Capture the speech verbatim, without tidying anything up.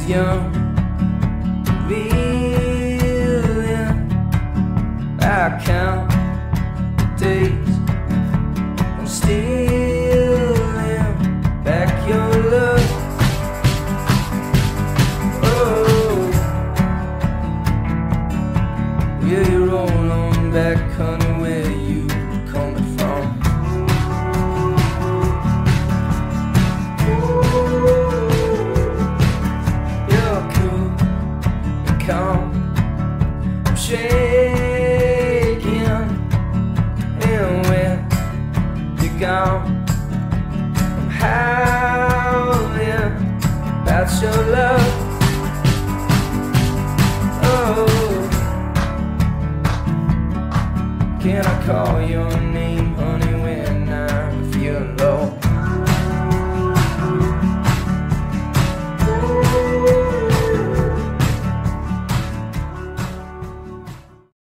young, reeling. I count the days, I'm stealing back your love. Oh, yeah, you roll on back, honey, where you coming from? You're cool and calm, I'm shaking, and when you're gone, I'm howling about your love. Oh, can I call your name?